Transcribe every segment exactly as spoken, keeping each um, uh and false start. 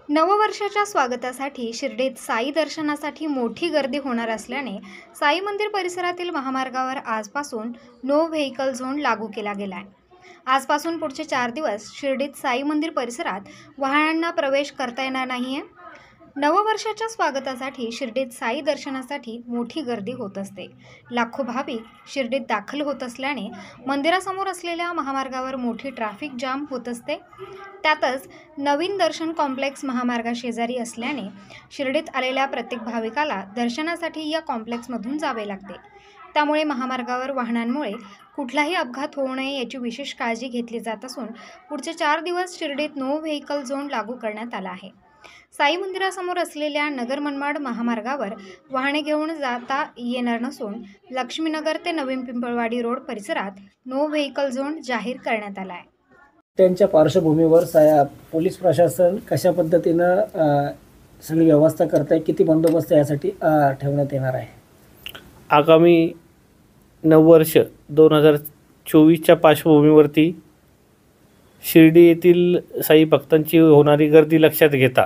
नववर्षाच्या स्वागतासाठी शिर्डीत साई दर्शनासाठी मोठी गर्दी होणार असल्याने साई मंदिर परिसरातील महामार्गावर आजपासून नो व्हेकल झोन लागू केला गेला आहे। आजपासून पुढचे चार दिवस शिर्डीत साई मंदिर परिसरात वाहनांना प्रवेश करता येणार नाहीये। नववर्षाच्या स्वागतासाठी शिर्डीत साई दर्शनासाठी मोठी गर्दी होत असते। लाखो भाविक शिर्डीत दाखल होत असल्याने मंदिरासमोर असलेल्या महामार्गावर मोठी ट्रॅफिक जाम होत असते। त्यातच नवीन दर्शन कॉम्प्लेक्स महामार्गाशेजारी असल्याने शिर्डीत आलेल्या प्रत्येक भाविकाला दर्शनासाठी या कॉम्प्लेक्समधून जावे लागते। त्यामुळे महामार्गावर वाहनांमुळे कुठलाही अपघात होऊ नये याची विशेष काळजी घेतली जात असून पुढचे चार दिवस शिर्डीत नो व्हेकल झोन लागू करण्यात आला आहे। साई मंदिरासमोर असलेल्या नगर मनमाड महामार्गावर वाहने घेऊन जाता येणार नसून लक्ष्मीनगर ते नवीन पिंपळवाडी रोड परिसरात नो व्हेकल झोन जाहीर करण्यात आला आहे। त्यांच्या पार्श्वभूमीवर साया पोलीस प्रशासन कशा पद्धतीनं सगळी व्यवस्था करत आहे, किती बंदोबस्त यासाठी ठेवण्यात येणार आहे? आगामी नववर्ष दोन हजार चोवीसच्या पार्श्वभूमीवरती शिर्डी येथील साई भक्तांची होणारी गर्दी लक्षात घेता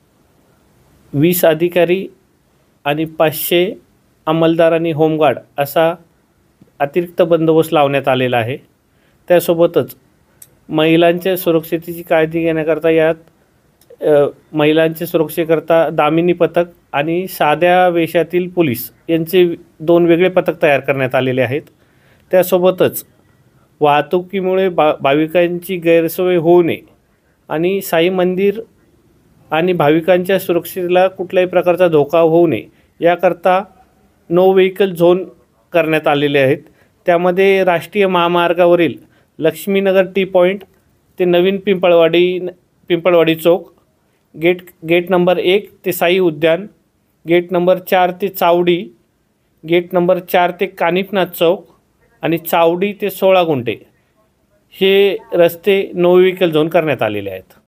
वीस अधिकारी आणि पाचशे अंमलदार आणि होमगार्ड असा अतिरिक्त बंदोबस्त लावण्यात आलेला आहे। त्यासोबतच महिलांच्या सुरक्षेची काळजी घेण्याकरता यात महिलांच्या सुरक्षेकरता दामिनी पथक आणि साध्या वेशातील पोलीस यांचे दोन वेगळे पथक तयार करण्यात आलेले आहेत। त्यासोबतच वाहतुकीमुळे बा भाविकांची गैरसोय होऊ नये आणि साई मंदिर आणि भाविकांच्या सुरक्षेला कुठल्याही प्रकारचा धोका होऊ नये याकरता नो व्हेकल झोन करण्यात आलेले आहेत। त्यामध्ये राष्ट्रीय महामार्गावरील लक्ष्मीनगर टी पॉईंट ते नवीन पिंपळवाडी पिंपळवाडी चौक, गेट गेट नंबर एक ते साई उद्यान, गेट नंबर चार ते चावडी, गेट नंबर चार ते कानिफनाथ चौक आणि चावडी ते सोळा गुंठे हे रस्ते नो व्हेकल झोन करण्यात आलेले आहेत।